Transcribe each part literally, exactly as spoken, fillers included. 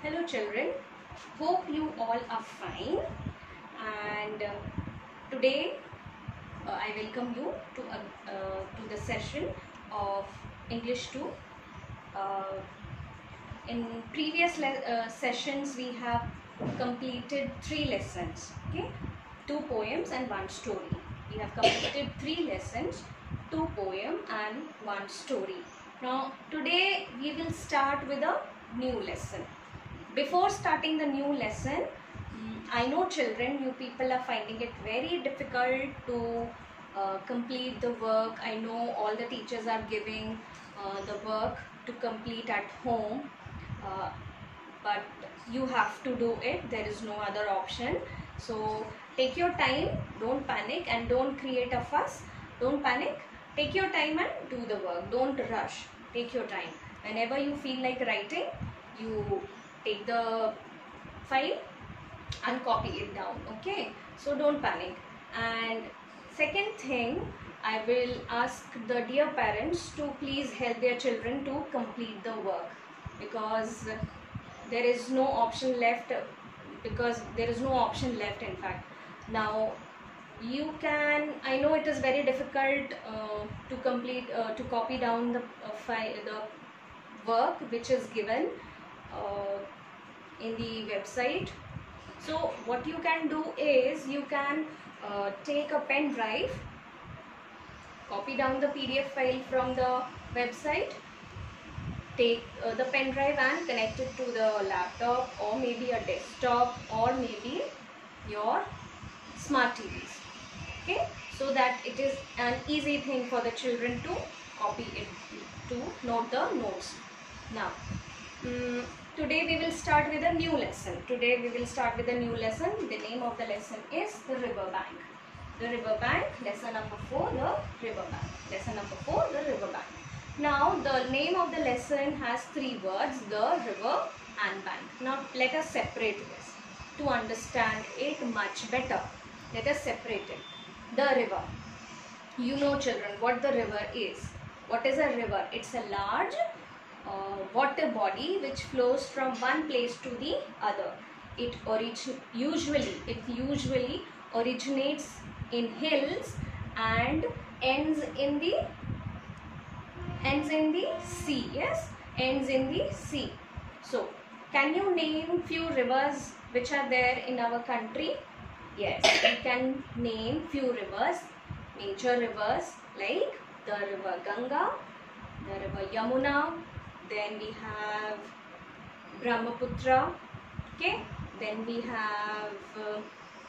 Hello children, hope you all are fine, and uh, today uh, I welcome you to, uh, uh, to the session of English two. Uh, in previous uh, sessions we have completed three lessons, okay, two poems and one story. We have completed three lessons, two poem and one story. Now today we will start with a new lesson. Before starting the new lesson, I know children, you people are finding it very difficult to uh, complete the work. I know all the teachers are giving uh, the work to complete at home, uh, but you have to do it. There is no other option. So take your time, don't panic and don't create a fuss. Don't panic, take your time and do the work. Don't rush, take your time. Whenever you feel like writing, you take the file and copy it down, okay? So don't panic. And second thing, I will ask the dear parents to please help their children to complete the work, because there is no option left because there is no option left in fact. Now you can, I know it is very difficult uh, to complete uh, to copy down the uh, file the work which is given uh, in the website. So what you can do is you can uh, take a pen drive, copy down the P D F file from the website, take uh, the pen drive and connect it to the laptop or maybe a desktop or maybe your smart T Vs, okay, so that it is an easy thing for the children to copy it, to note the notes. Now um, today we will start with a new lesson. Today we will start with a new lesson. The name of the lesson is the river bank. The river bank, lesson number four, the river bank. Lesson number four, the river bank. Now the name of the lesson has three words, the river and bank. Now let us separate this to understand it much better. Let us separate it. The river. You know children what the river is. What is a river? It's a large Uh, water body which flows from one place to the other. It origin usually it usually originates in hills and ends in the ends in the sea. Yes, ends in the sea. So can you name few rivers which are there in our country? Yes, we can name few rivers, major rivers like the river Ganga, the river Yamuna, then we have Brahmaputra, okay, then we have uh,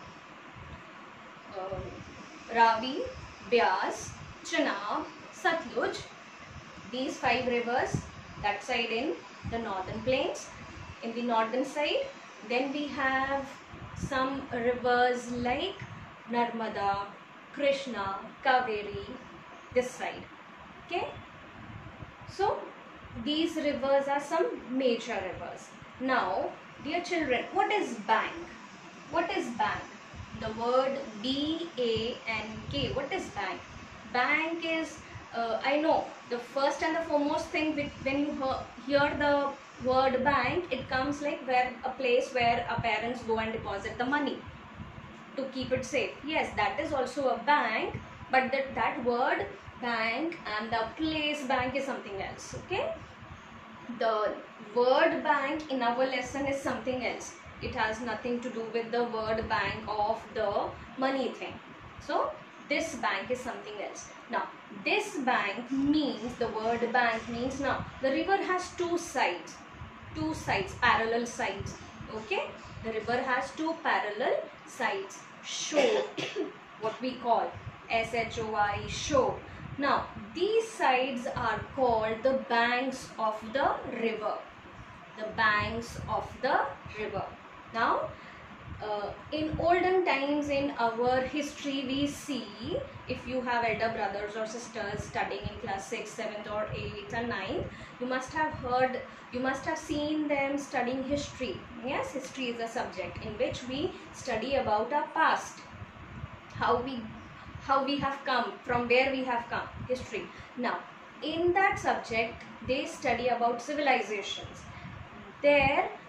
uh, Ravi, Beas, Chenab, Satluj, these five rivers that side in the northern plains, in the northern side. Then we have some rivers like Narmada, Krishna, Kaveri, this side, okay. So these rivers are some major rivers. Now dear children, what is bank? What is bank? The word B A N K. What is bank? Bank is uh, I know the first and the foremost thing when you hear the word bank, it comes like where a place where our parents go and deposit the money to keep it safe. Yes, that is also a bank, but that, that word bank and the place bank is something else, okay. The word bank in our lesson is something else. It has nothing to do with the word bank of the money thing. So this bank is something else. Now this bank means, the word bank means, now the river has two sides, two sides, parallel sides, okay. The river has two parallel sides, shore, what we call S H O R E, shore. Now these sides are called the banks of the river, the banks of the river. Now uh, in olden times in our history we see, if you have elder brothers or sisters studying in class sixth, seventh or eighth and ninth, you must have heard, you must have seen them studying history. Yes, history is a subject in which we study about our past, how we how we have come, from where we have come, history. Now in that subject they study about civilizations. There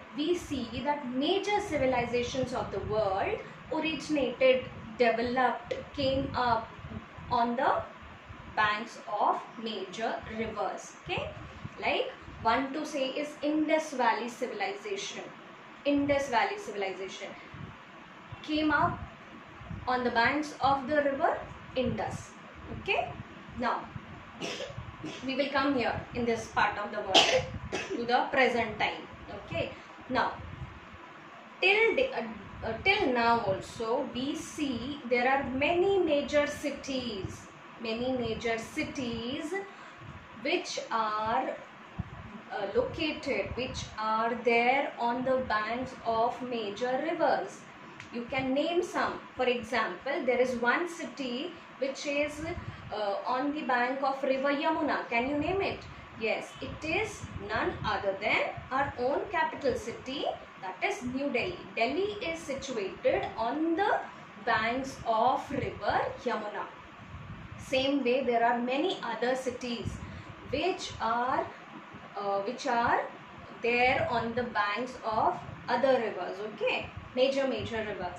we see that major civilizations of the world originated, developed, came up on the banks of major rivers. Okay, like one to say is Indus Valley civilization. Indus Valley civilization came up on the banks of the river Indus. Okay, now we will come here in this part of the world to the present time. Okay, now till the, uh, uh, till now also we see there are many major cities, many major cities which are uh, located, which are there on the banks of major rivers. You can name some. For example, there is one city which is uh, on the bank of river Yamuna. Can you name it? Yes, it is none other than our own capital city, that is New Delhi. Delhi is situated on the banks of river Yamuna. Same way, there are many other cities which are uh, which are there on the banks of other rivers. Okay, major major rivers.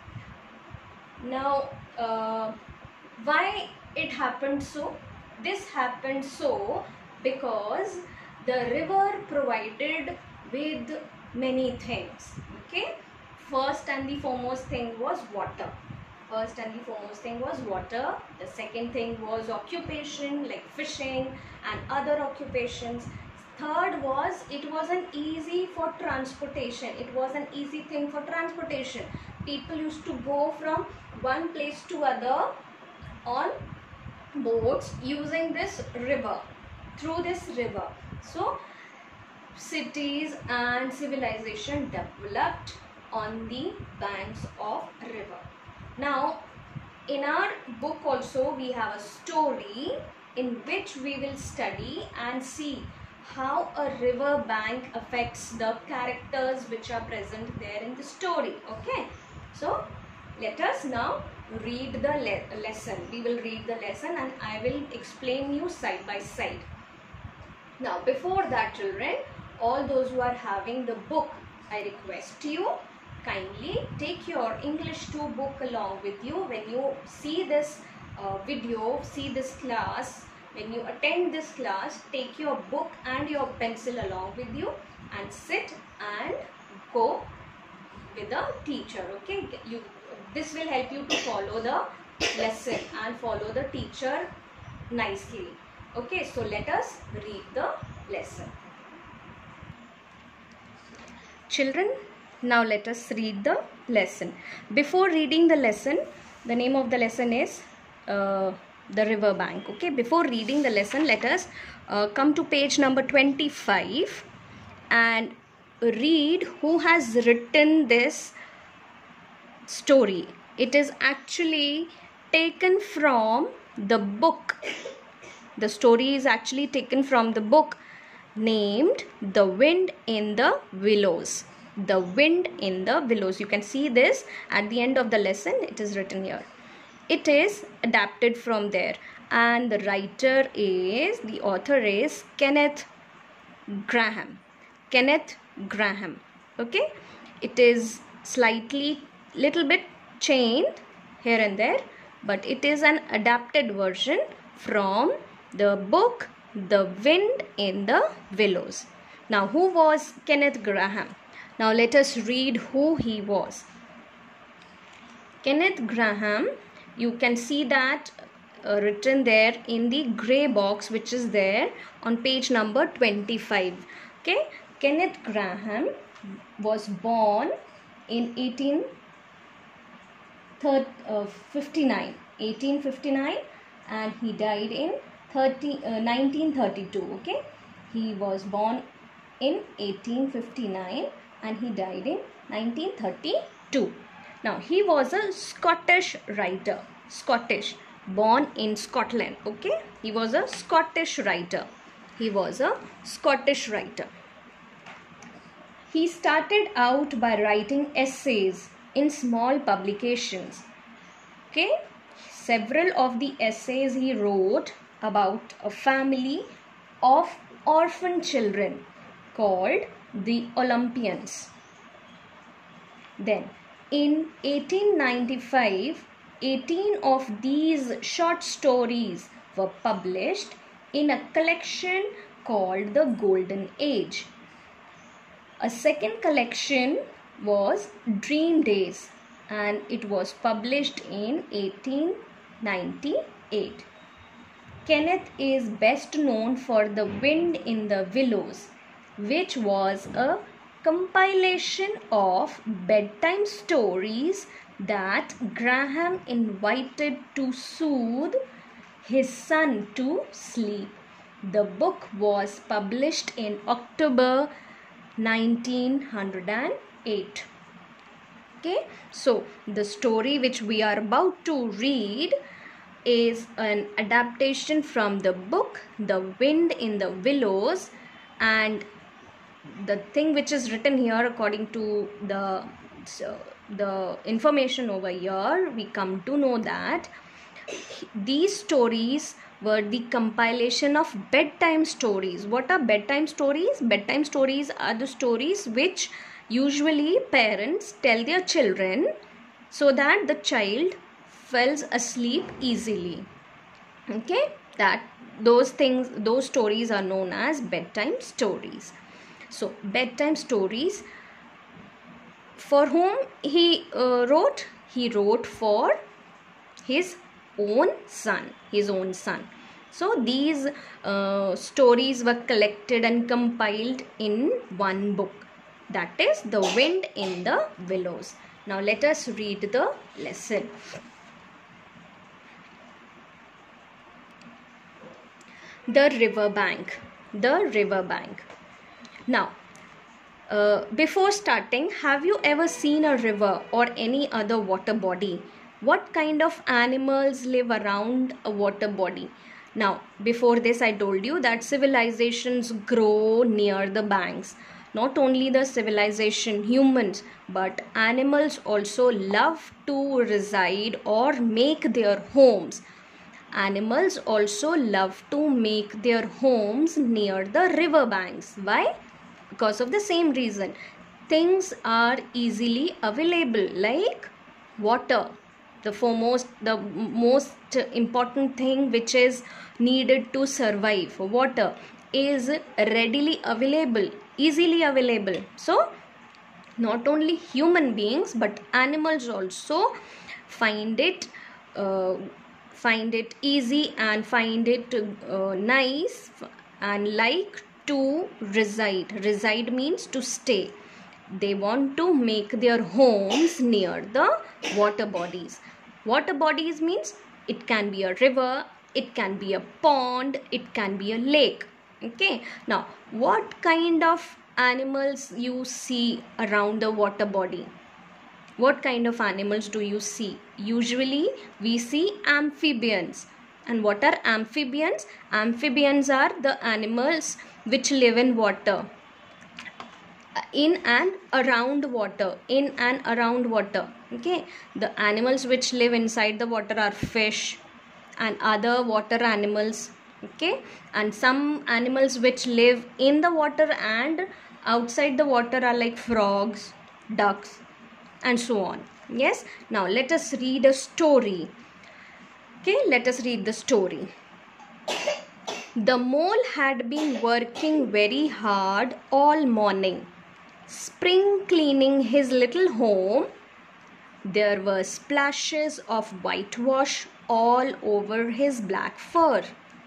Now, uh, why it happened so? This happened so because the river provided with many things. Okay, first and the foremost thing was water. First and the foremost thing was water. The second thing was occupation like fishing and other occupations. Third was it was an easy for transportation. It was an easy thing for transportation. People used to go from one place to other on boats using this river, through this river. So cities and civilization developed on the banks of river. Now in our book also we have a story in which we will study and see how a river bank affects the characters which are present there in the story. Okay, so let us now read the le lesson. We will read the lesson and I will explain you side by side. Now before that, children, all those who are having the book, I request you kindly take your English two book along with you. When you see this uh, video, see this class, when you attend this class, take your book and your pencil along with you and sit and go with the teacher. Okay, you this will help you to follow the lesson and follow the teacher nicely. Okay, so let us read the lesson. Children, now let us read the lesson. Before reading the lesson, the name of the lesson is uh, the river bank. Okay, before reading the lesson, let us uh, come to page number twenty-five and read who has written this story. It is actually taken from the book. The story is actually taken from the book named The Wind in the Willows. The Wind in the Willows. You can see this at the end of the lesson. It is written here. It is adapted from there, and the writer is, the author is Kenneth Grahame. Kenneth Grahame. Okay, it is slightly little bit changed here and there, but it is an adapted version from the book The Wind in the Willows. Now, who was Kenneth Grahame? Now let us read who he was. Kenneth Grahame, you can see that uh, written there in the grey box which is there on page number twenty-five. Okay, Kenneth Grahame was born in eighteen fifty-nine, eighteen fifty-nine, and he died in nineteen thirty-two. Okay, he was born in eighteen fifty-nine and he died in nineteen thirty-two. Now, he was a Scottish writer. Scottish, born in Scotland. Okay, he was a Scottish writer. He was a Scottish writer. He started out by writing essays in small publications. Okay, several of the essays he wrote about a family of orphan children called the Olympians. Then in eighteen ninety-five, eighteen of these short stories were published in a collection called the Golden Age. A second collection was Dream Days, and it was published in eighteen ninety-eight. Kenneth is best known for The Wind in the Willows, which was a compilation of bedtime stories that Graham invited to soothe his son to sleep. The book was published in October nineteen oh eight. Okay, so the story which we are about to read is an adaptation from the book The Wind in the Willows, and the thing which is written here according to the so, the information over here, we come to know that these stories were the compilation of bedtime stories. What are bedtime stories? Bedtime stories are the stories which usually parents tell their children so that the child falls asleep easily. Okay, that those things, those stories are known as bedtime stories. So bedtime stories, for whom he uh, wrote? He wrote for his own son, his own son. So these uh, stories were collected and compiled in one book, that is The Wind in the Willows. Now let us read the lesson. The river bank. The river bank. Now, uh, before starting, have you ever seen a river or any other water body? What kind of animals live around a water body? Now, before this I told you that civilizations grow near the banks. Not only the civilization, humans, but animals also love to reside or make their homes. Animals also love to make their homes near the river banks. Why? Because of the same reason. Things are easily available, like water. The foremost, the most important thing which is needed to survive, water, is readily available, easily available. So not only human beings but animals also find it uh, find it easy and find it uh, nice and like to reside. Reside means to stay. They want to make their homes near the water bodies. Water bodies means it can be a river, it can be a pond, it can be a lake. Okay, now what kind of animals you see around the water body? What kind of animals do you see? Usually we see amphibians. And what are amphibians? Amphibians are the animals which live in water, in and around water, in and around water. Okay, the animals which live inside the water are fish and other water animals. Okay, and some animals which live in the water and outside the water are like frogs, ducks, and so on. Yes, now let us read a story. Okay, let us read the story. The mole had been working very hard all morning, spring cleaning his little home. There were splashes of whitewash all over his black fur.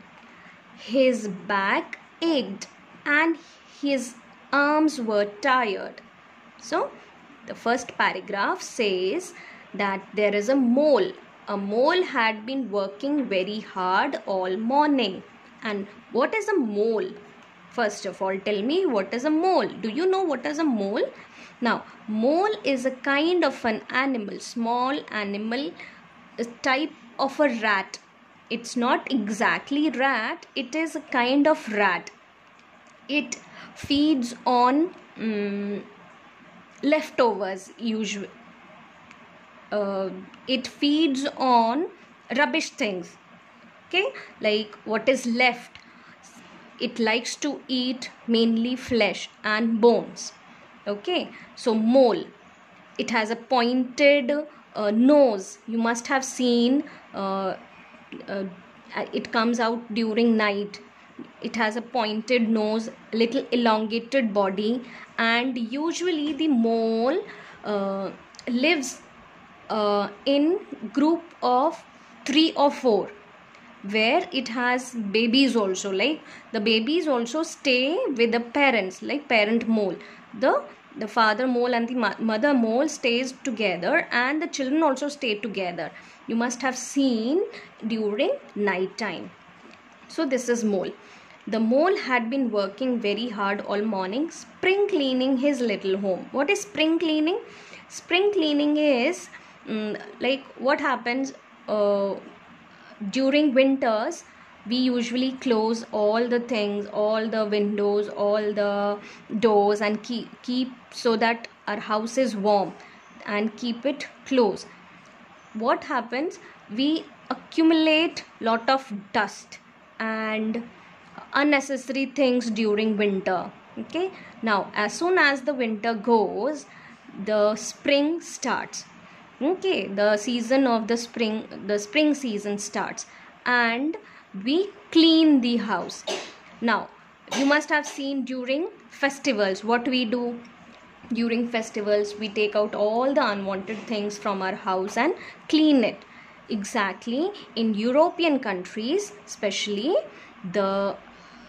His back ached and his arms were tired. So, the first paragraph says that there is a mole. A mole had been working very hard all morning. And what is a mole? First of all, tell me, what is a mole? Do you know what is a mole? Now, mole is a kind of an animal, small animal, a type of a rat. It's not exactly rat, it is a kind of rat. It feeds on um, leftovers usually. Uh, it feeds on rubbish things. Okay, like what is left. It likes to eat mainly flesh and bones. Okay, so mole. it has a pointed uh, nose. You must have seen uh, uh, it comes out during night. It has a pointed nose, little elongated body, and usually the mole uh, lives uh, in group of three or four, where it has babies also. Like the babies also stay with the parents, like parent mole. The the father mole and the mother mole stays together, and the children also stay together. You must have seen during night time. So this is mole. The mole had been working very hard all morning, spring cleaning his little home. What is spring cleaning? Spring cleaning is um, like what happens uh, during winters. We usually close all the things, all the windows, all the doors, and keep keep so that our house is warm, and keep it closed. What happens? We accumulate lot of dust and unnecessary things during winter. Okay, now as soon as the winter goes, the spring starts. Okay, the season of the spring, the spring season starts, and we clean the house. Now you must have seen during festivals what we do. During festivals, we take out all the unwanted things from our house and clean it. Exactly, in European countries especially, the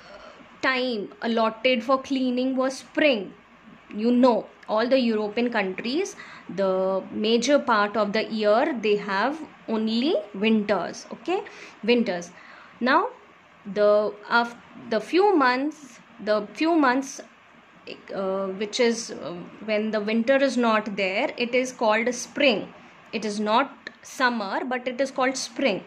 time allotted for cleaning was spring. You know, all the European countries, the major part of the year they have only winters. Okay, winters. Now the of the few months the few months uh, which is uh, when the winter is not there, it is called spring. It is not summer, but it is called spring.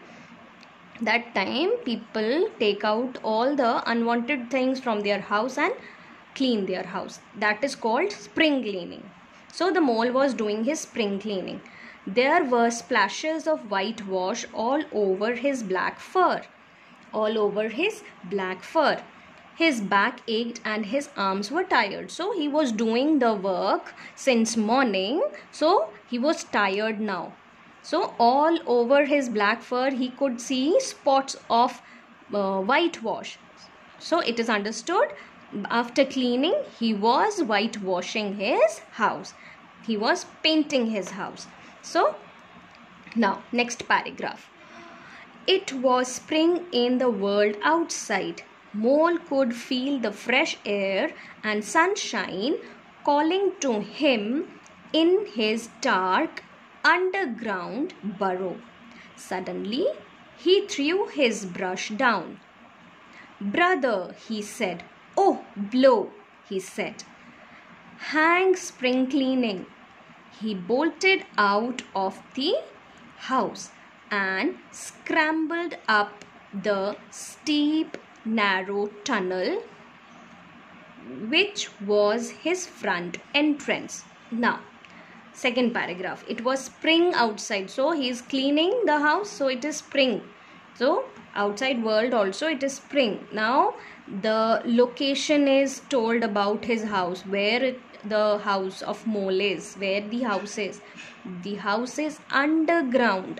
That time people take out all the unwanted things from their house and clean their house. That is called spring cleaning. So the mole was doing his spring cleaning. There were splashes of whitewash all over his black fur. All over his black fur. His back ached and his arms were tired. So he was doing the work since morning. So he was tired now. So all over his black fur he could see spots of uh, whitewash. So it is understood, after cleaning he was whitewashing his house. He was painting his house. So now next paragraph. It was spring in the world outside. Mole could feel the fresh air and sunshine calling to him in his dark underground burrow. Suddenly, he threw his brush down. Brother, he said. Oh, blow, he said. Hang spring cleaning. He bolted out of the house and scrambled up the steep, narrow tunnel which was his front entrance. Now, second paragraph. It was spring outside. So, he is cleaning the house. So, it is spring. So, outside world also it is spring. Now, the location is told about his house. Where it, the house of mole is. Where the house is. The house is underground.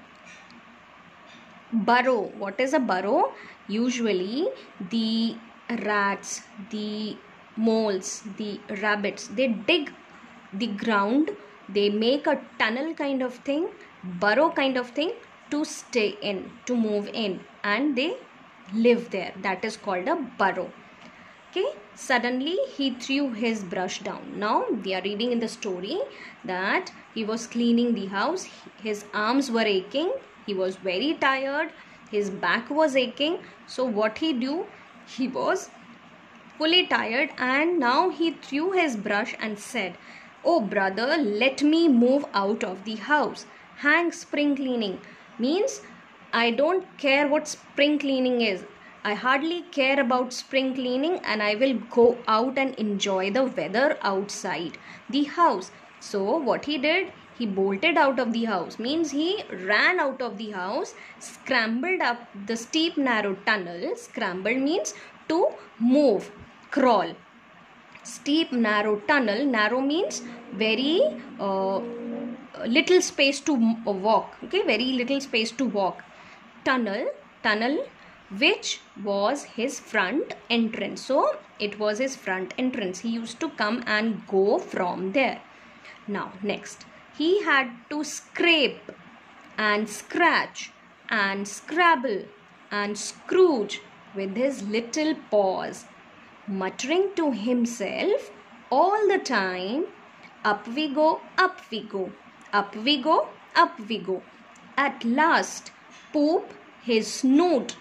Burrow. What is a burrow? Usually the rats, the moles, the rabbits, they dig the ground. They make a tunnel kind of thing, burrow kind of thing, to stay in, to move in, and they live there. That is called a burrow. Okay. Suddenly he threw his brush down. Now we are reading in the story that he was cleaning the house. His arms were aching. He was very tired. His back was aching. So what he do? He was fully tired, and now he threw his brush and said, "Oh brother, let me move out of the house. Hang spring cleaning." Means I don't care what spring cleaning is. I hardly care about spring cleaning, and I will go out and enjoy the weather outside the house. So what he did? He bolted out of the house. Means he ran out of the house, scrambled up the steep narrow tunnel. Scrambled means to move, crawl. steep narrow tunnel. Narrow means very uh, little space to walk. Okay, very little space to walk. Tunnel, tunnel which was his front entrance. So it was his front entrance. He used to come and go from there. Now next, he had to scrape and scratch and scrabble and scrooge with his little paws, muttering to himself all the time, up we go, up we go, up we go, up we go. At last, Poop, his snoot,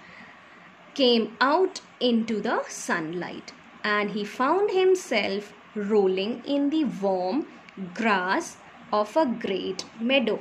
came out into the sunlight, and he found himself rolling in the warm grass of a great meadow.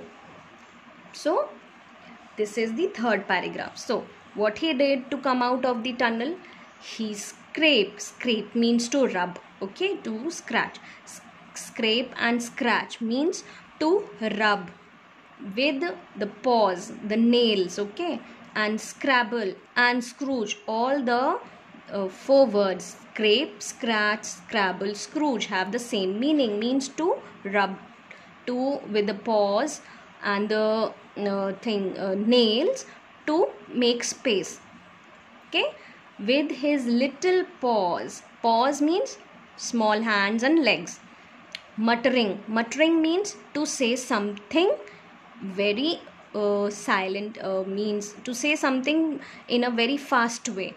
So, this is the third paragraph. So, what he did to come out of the tunnel? He scraped. Scrape means to rub. Okay, to scratch. Scrape and scratch means to rub with the paws, the nails. Okay, and scrabble and scrooge. All the uh, four words, scrape, scratch, scrabble, scrooge, have the same meaning. Means to rub, to with the paws and the uh, thing uh, nails, to make space. Okay, with his little paws. Paws means small hands and legs. Muttering. Muttering means to say something very uh, silent, uh, means to say something in a very fast way.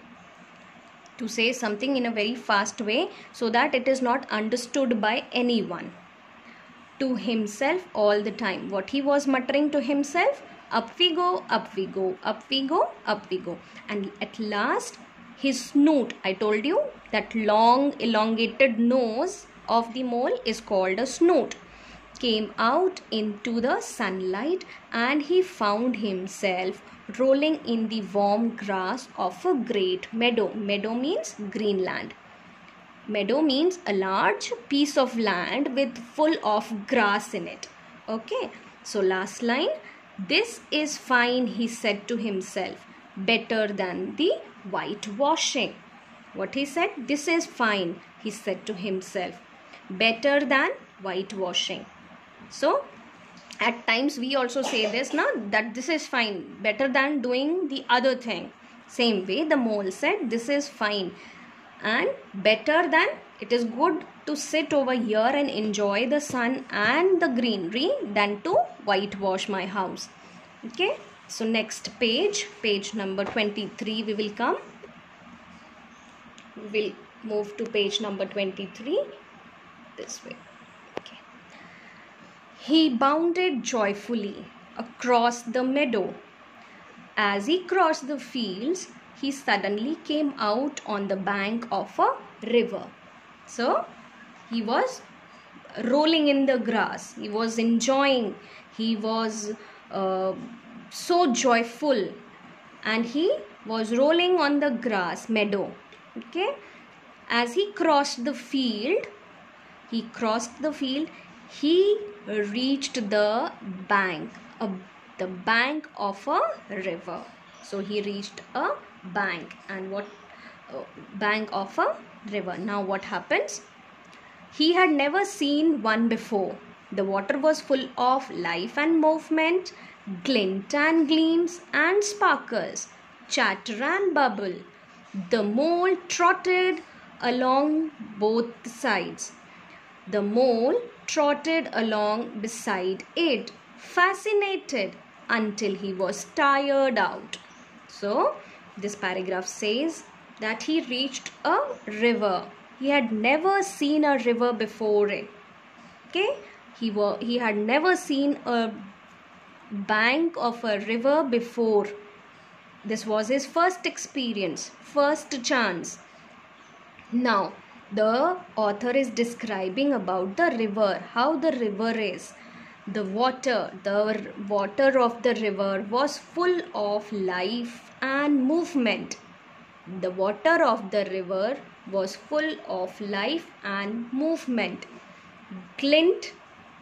To say something in a very fast way so that it is not understood by anyone. To himself all the time. What he was muttering to himself? Up we go, up we go, up we go, up we go. And at last, his snoot, I told you that long elongated nose of the mole is called a snoot, came out into the sunlight, and he found himself rolling in the warm grass of a great meadow. Meadow means green land. Meadow means a large piece of land with full of grass in it. Okay, so last line, this is fine, he said to himself, better than the whitewashing. What he said? This is fine, he said to himself, better than whitewashing. So at times we also say this, na, that this is fine, better than doing the other thing. Same way the mole said, this is fine and better than, it is good to sit over here and enjoy the sun and the greenery than to whitewash my house. Okay, so next page, page number twenty-three we will come. We will move to page number twenty-three, this way. Okay. He bounded joyfully across the meadow. As he crossed the fields, he suddenly came out on the bank of a river. So, he was rolling in the grass. He was enjoying. He was uh, so joyful. And he was rolling on the grass meadow. Okay. As he crossed the field, he crossed the field, he reached the bank, a, the bank of a river. So, he reached a bank and what uh, bank of a river. Now what happens? He had never seen one before. The water was full of life and movement, glint and gleams and sparkles, chatter and bubble. The mole trotted along both sides. The mole trotted along beside it, fascinated until he was tired out. So this paragraph says that he reached a river. He had never seen a river before. Okay, he were he had never seen a bank of a river before. This was his first experience, first chance. Now the author is describing about the river, how the river is. The water, the water of the river was full of life and movement. The water of the river was full of life and movement. Glint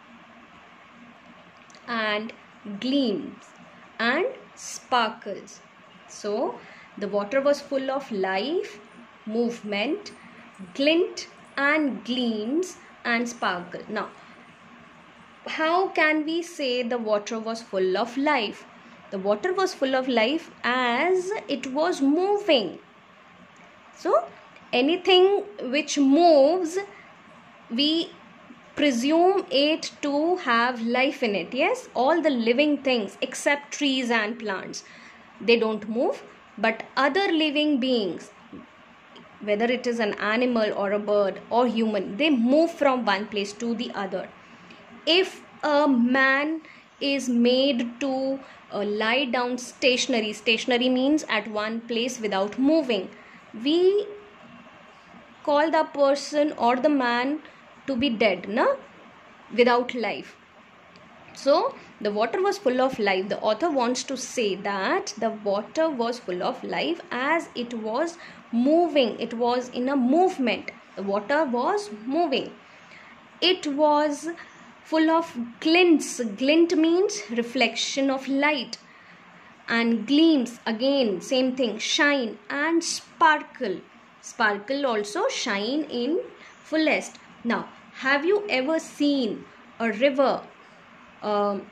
and gleams and sparkles. So, the water was full of life, movement, glint and gleams and sparkle. Now, how can we say the water was full of life? The water was full of life as it was moving. So, anything which moves, we presume it to have life in it. Yes, all the living things except trees and plants, they don't move, but other living beings, whether it is an animal or a bird or human, they move from one place to the other. If a man is made to uh, lie down stationary, stationary means at one place without moving, we call the person or the man to be dead, na? Without life. So the water was full of life. The author wants to say that the water was full of life as it was moving. It was in a movement. The water was moving. It was full of glints. Glint means reflection of light. And gleams, again same thing, shine and sparkle. Sparkle also, shine in fullest. Now, have you ever seen a river um,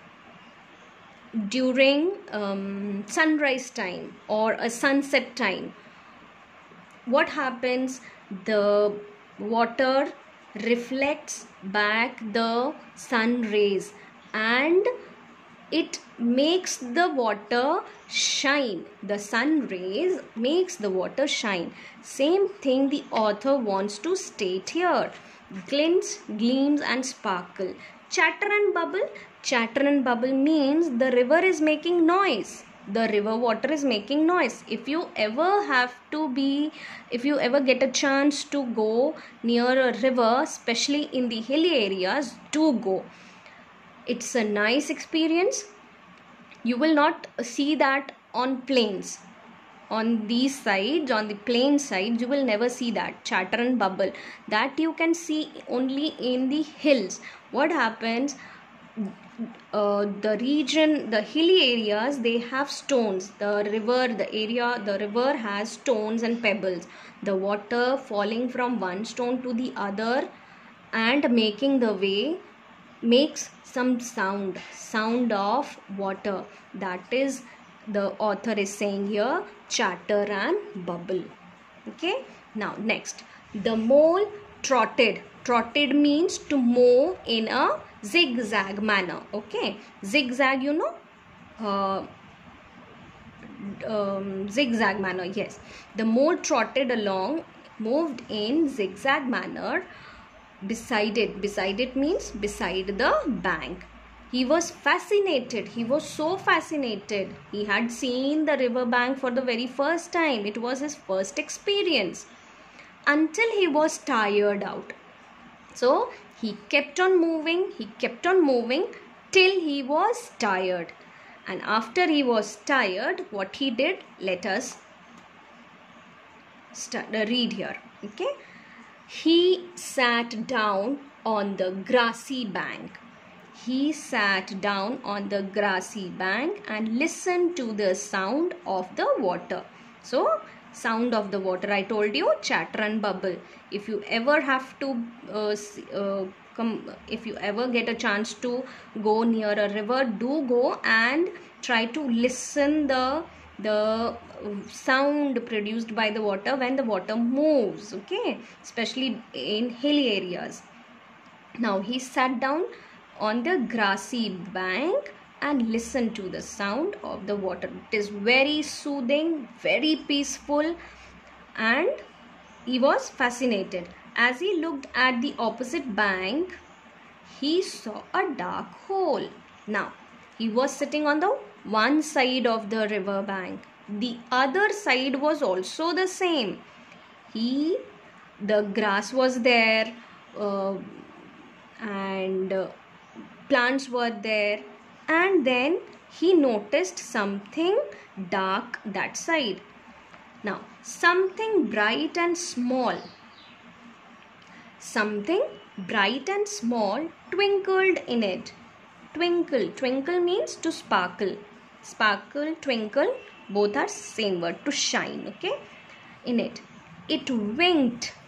during um, sunrise time or a sunset time? What happens? The water reflects back the sun rays and it makes the water shine. The sun rays makes the water shine. Same thing the author wants to state here. Glints, gleams and sparkle. Chatter and bubble. Chatter and bubble means the river is making noise. The river water is making noise. If you ever have to be, if you ever get a chance to go near a river, especially in the hilly areas, do go. It's a nice experience. You will not see that on plains. On these sides, on the plain sides, you will never see that chatter and bubble. That you can see only in the hills. What happens? Uh, the region, the hilly areas, they have stones. The river, the area, the river has stones and pebbles. The water falling from one stone to the other and making the way makes some sound, sound of water. That is, the author is saying here, chatter and bubble. Okay. Now next, the mole trotted. Trotted means to move in a zigzag manner. Okay. Zigzag, you know, uh, um, zigzag manner. Yes. The mole trotted along, moved in zigzag manner. Beside it, beside it means beside the bank. He was fascinated. He was so fascinated. He had seen the river bank for the very first time. It was his first experience. Until he was tired out. So, he kept on moving. He kept on moving till he was tired. And after he was tired, what he did? Let us start, uh, read here. Okay. He sat down on the grassy bank. He sat down on the grassy bank and listened to the sound of the water. So, sound of the water, I told you, chatter and bubble. If you ever have to, uh, uh, come, if you ever get a chance to go near a river, do go and try to listen the the sound produced by the water when the water moves. Okay, especially in hilly areas. Now he sat down on the grassy bank and listened to the sound of the water. It is very soothing, very peaceful, and he was fascinated. As he looked at the opposite bank, he saw a dark hole. Now he was sitting on the one side of the river bank. The other side was also the same. He, the grass was there, uh, and uh, plants were there, and then he noticed something dark that side. Now, something bright and small, something bright and small twinkled in it. Twinkle, twinkle means to sparkle. Sparkle, twinkle, both are same word, to shine. Okay, in it. It winked.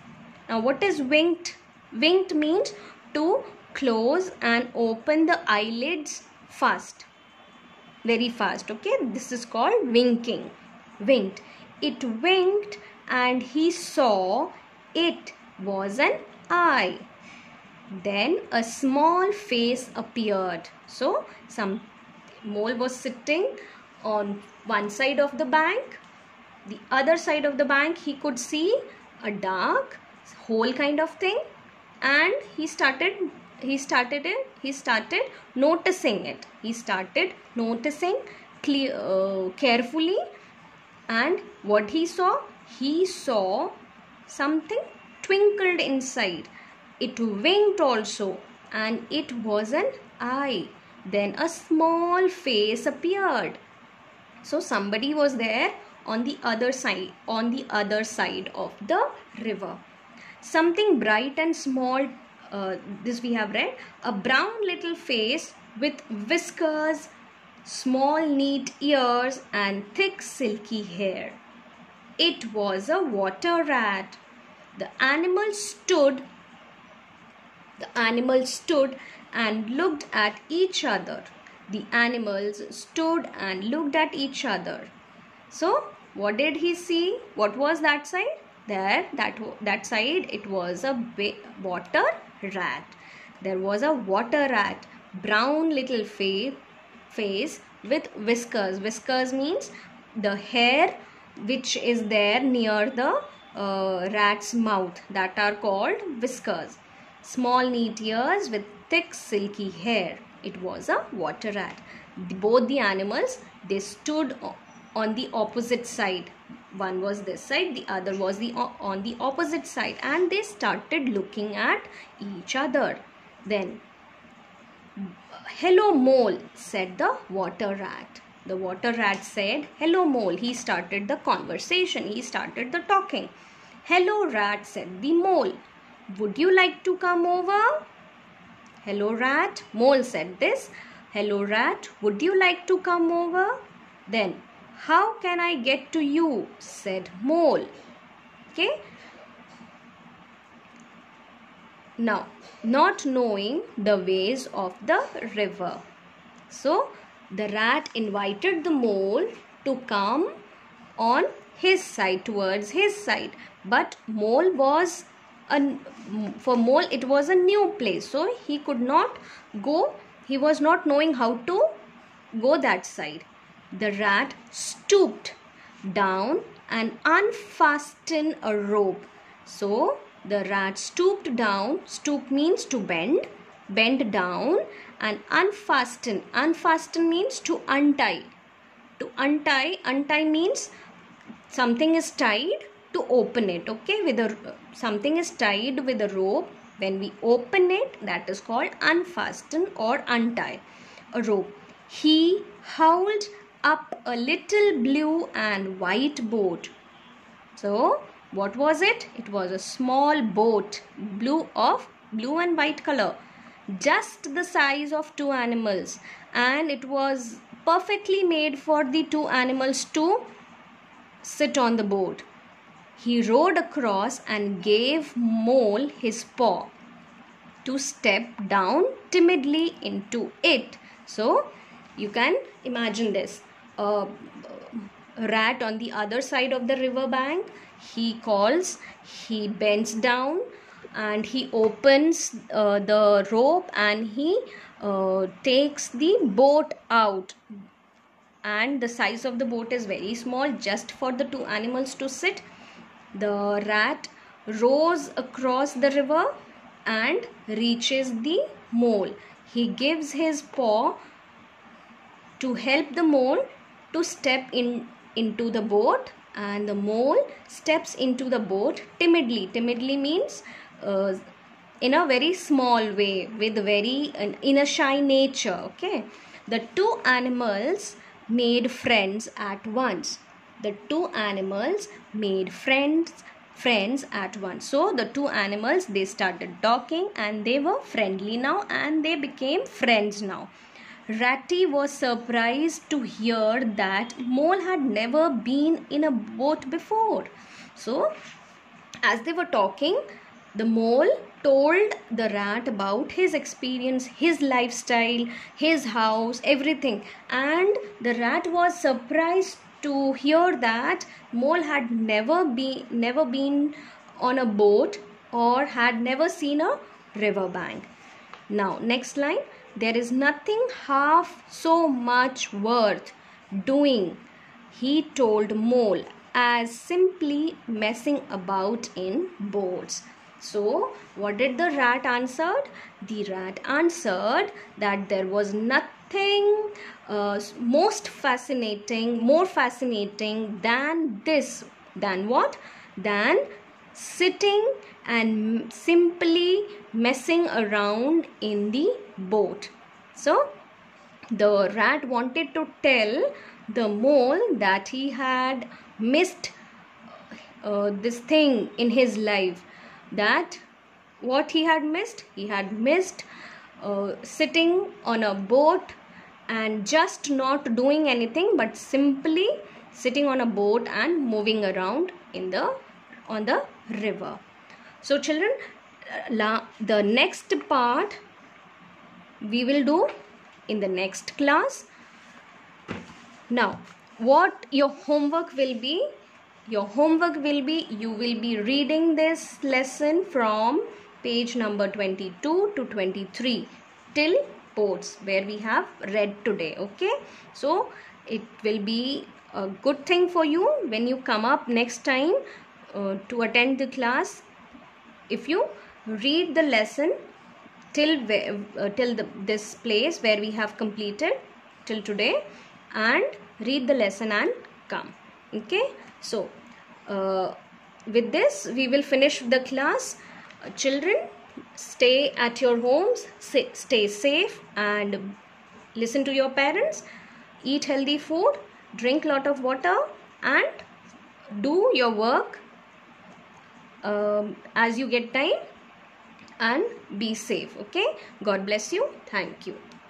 Now what is winked? Winked means to close and open the eyelids fast, very fast. Okay, this is called winking. Winked. It winked and he saw it was an eye. Then a small face appeared. So some mole was sitting on one side of the bank. The other side of the bank he could see a dark hole kind of thing, and he started he started it he started noticing it. He started noticing clear, uh, carefully, and what he saw? He saw something twinkled inside. It winked also, and it was an eye. Then a small face appeared. So somebody was there on the other side, on the other side of the river. Something bright and small, uh, this we have read, a brown little face with whiskers, small neat ears and thick silky hair. It was a water rat. The animal stood, the animal stood and looked at each other. The animals stood and looked at each other. So what did he see? What was that side? There, that, that side, it was a water rat. There was a water rat, brown little face, face with whiskers. Whiskers means the hair which is there near the uh, rat's mouth, that are called whiskers. Small neat ears with thick silky hair. It was a water rat. Both the animals, they stood on the opposite side. One was this side, the other was the on the opposite side, and they started looking at each other. Then, "Hello, mole," said the water rat. The water rat said, "Hello, mole." He started the conversation. He started the talking. "Hello, rat," said the mole. "Would you like to come over?" "Hello, rat." Mole said this. "Hello, rat. Would you like to come over?" Then, "How can I get to you?" said mole. Okay. Now, not knowing the ways of the river, so the rat invited the mole to come on his side, towards his side. But mole was a, for mole it was a new place, so he could not go. He was not knowing how to go that side. The rat stooped down and unfastened a rope. So the rat stooped down. Stoop means to bend. Bend down and unfasten. Unfasten means to untie. To untie. Untie means something is tied to open it. Okay, with a something is tied with a rope. When we open it, that is called unfasten or untie a rope. He howled up a little blue and white boat. So what was it? It was a small boat, blue of blue and white color, just the size of two animals, and it was perfectly made for the two animals to sit on the boat. He rowed across and gave Mole his paw to step down timidly into it. So you can imagine this. A rat on the other side of the river bank. He calls, he bends down and he opens uh, the rope and he uh, takes the boat out. And the size of the boat is very small, just for the two animals to sit. The rat rows across the river and reaches the mole. He gives his paw to help the mole to step in into the boat, and the mole steps into the boat timidly. Timidly means uh, in a very small way, with very uh, in a shy nature. Okay, the two animals made friends at once. The two animals made friends friends at once. So the two animals, they started talking and they were friendly now and they became friends now. Ratty was surprised to hear that Mole had never been in a boat before. So as they were talking, The mole told the rat about his experience, his lifestyle, his house, everything, and the rat was surprised to hear that mole had never been never been on a boat or had never seen a river bank. Now next line, there is nothing half so much worth doing, he told mole, as simply messing about in boats. So what did the rat answered? The rat answered that there was nothing uh, most fascinating, more fascinating than this. Than what? Than sitting and simply messing around in the boat. So the rat wanted to tell the mole that he had missed uh, this thing in his life. That what he had missed? He had missed uh, sitting on a boat and just not doing anything, but simply sitting on a boat and moving around in the on the river. So children, la, the next part we will do in the next class. Now what your homework will be? Your homework will be, you will be reading this lesson from page number twenty-two to twenty-three till boats, where we have read today. Okay, so it will be a good thing for you when you come up next time uh, to attend the class. If you read the lesson till uh, till the, this place where we have completed till today, and read the lesson and come. Okay, so uh, with this we will finish the class. Uh, children, stay at your homes, stay, stay safe, and listen to your parents, eat healthy food, drink lot of water, and do your work um, as you get time, and be safe. Okay, God bless you. Thank you.